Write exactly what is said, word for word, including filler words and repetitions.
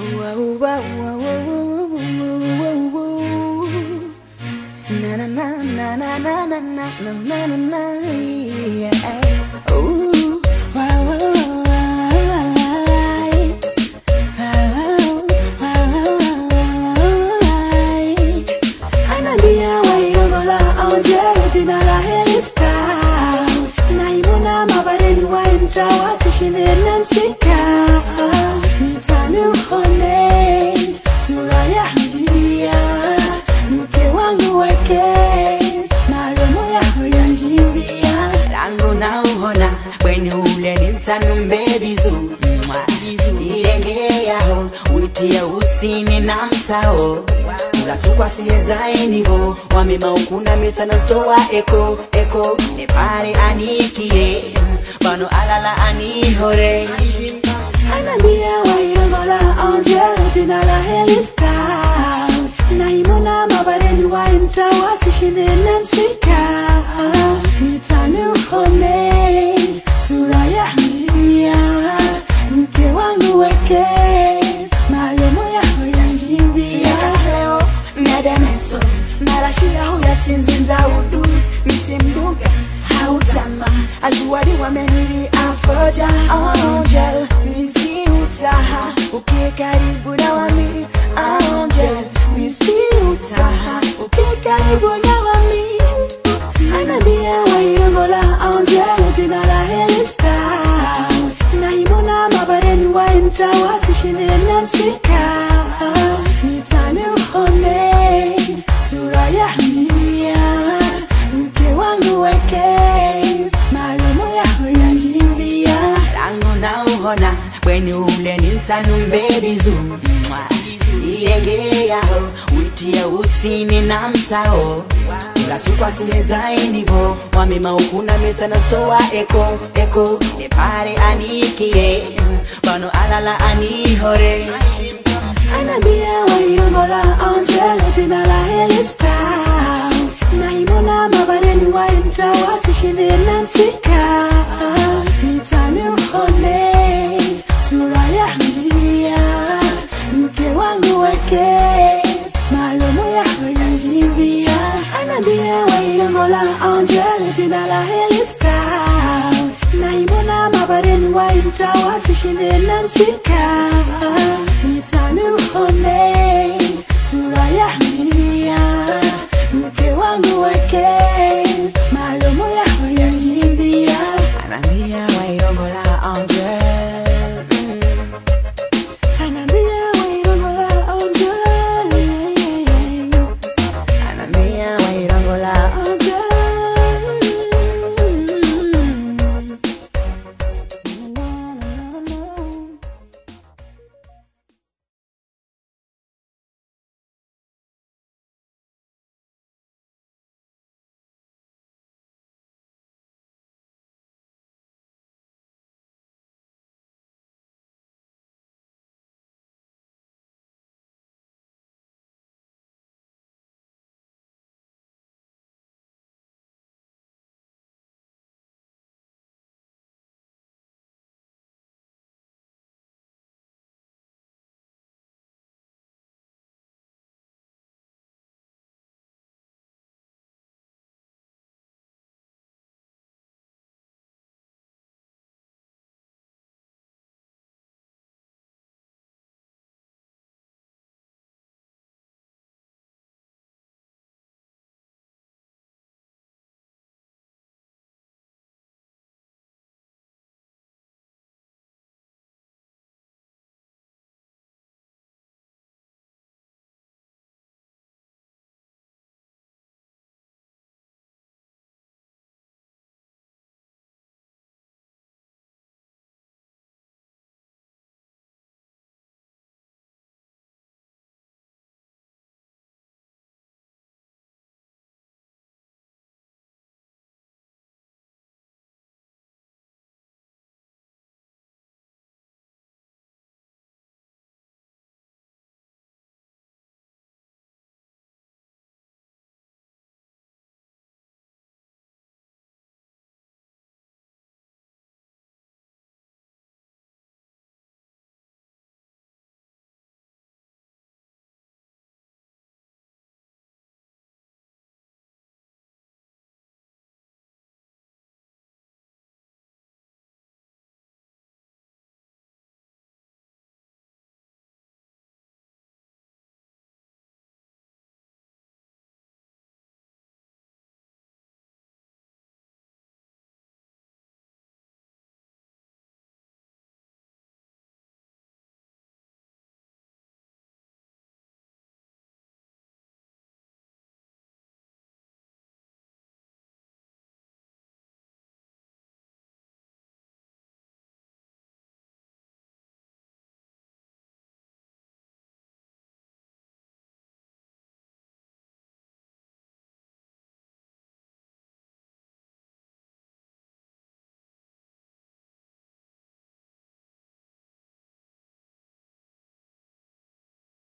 Na na na na na na na na na na na na, yeah. Ooh, wow, wow, wow, Anabia wa yongola aonje tina la helista. Naimona mabareni wa inta watishine nansika. Nitani uhone sura ya hijia. Mke wangu wake malumu ya huyanjivia. Rangu na uhona weni ule nintanu mbebizu. Irenge yaho uitia utini na mtao. Ulasukwa siyezae nivo wamema ukuna mitana stowa eko eko. Nepare anikie bano alala anihore. Anabia wa yongola aonje tina la helista. Naimona mabareni wa inta watishine nansika. Nitani uhone sura ya hijia. Mke wangu weke malumu ya huyanjivia. Kateo medemeso marashia huya sinzinza udu. Misimduga hautama ajuwadi wameniri afoja. Angel misi utaha ukie karibu na wami. Angel misi utaha ukie karibu na wami. Anabia wa yongola angel tina la helista. Naimona mabareni wa inta watishine nansika. Nitani uhone sura ya hijia. Mke wangu weke malumu ya huyanjivia. Rangu na uhona weni ule nintanu mbebizu. Irenge yaho uitia utini na mtao. Ulasukwa siyezae nivo wamema ukuna mitana stowa eko eko. Nepare anikie bano alala anihore. Anabia wa yongola angel tina la helista. Naimona mabareni wa inta watishine nansika. Nitani uhone sura ya hijia. Mke wangu weke malumu ya huyanjivia. Anabia wa yongola angel tina la helista. Naimona mabareni wa inta watishine nansika.